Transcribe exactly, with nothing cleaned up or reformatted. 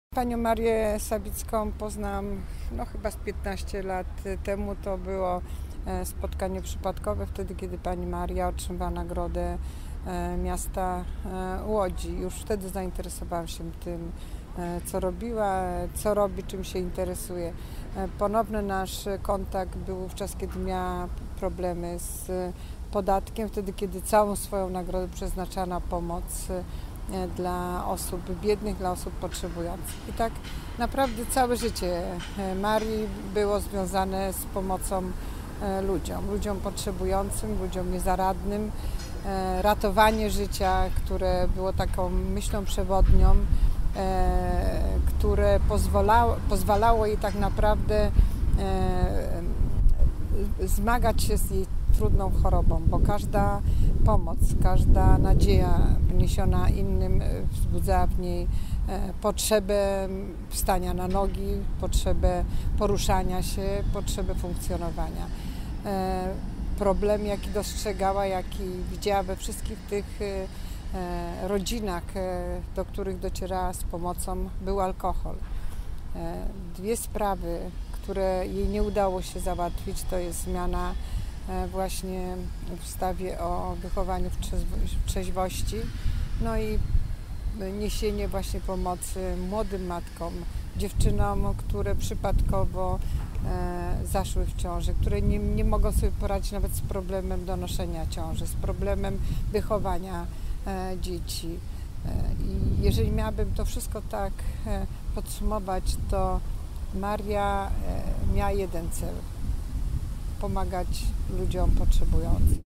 Panią Marię Sawicką poznam no, chyba z piętnaście lat temu. To było spotkanie przypadkowe, wtedy kiedy pani Maria otrzymała nagrodę miasta Łodzi. Już wtedy zainteresowałam się tym, co robiła, co robi, czym się interesuje. Ponowny nasz kontakt był wówczas, kiedy miała problemy z podatkiem, wtedy kiedy całą swoją nagrodę przeznaczała na pomoc dla osób biednych, dla osób potrzebujących. I tak naprawdę całe życie Marii było związane z pomocą ludziom, ludziom potrzebującym, ludziom niezaradnym. Ratowanie życia, które było taką myślą przewodnią, które pozwalało, pozwalało jej tak naprawdę zmagać się z jej trudną chorobą, bo każda pomoc, każda nadzieja wniesiona innym wzbudzała w niej potrzebę wstania na nogi, potrzebę poruszania się, potrzebę funkcjonowania. Problem, jaki dostrzegała, jaki widziała we wszystkich tych rodzinach, do których docierała z pomocą, był alkohol. Dwie sprawy, które jej nie udało się załatwić, to jest zmiana właśnie w ustawie o wychowaniu w trzeźwości, no i niesienie właśnie pomocy młodym matkom, dziewczynom, które przypadkowo zaszły w ciąży, które nie, nie mogą sobie poradzić nawet z problemem donoszenia ciąży, z problemem wychowania dzieci. I jeżeli miałabym to wszystko tak podsumować, to Maria miała jeden cel: pomagać ludziom potrzebującym.